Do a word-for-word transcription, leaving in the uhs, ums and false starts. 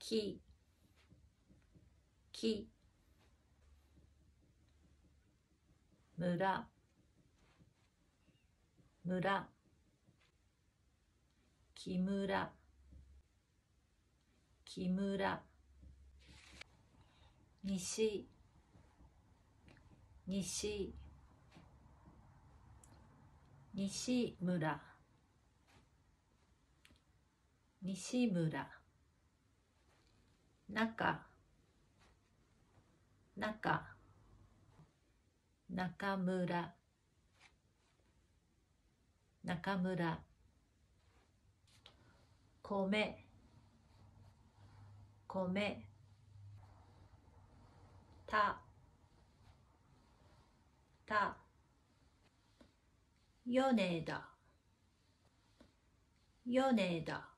きき村村木村木村西西西村西村中中中村中村米米たた米田米田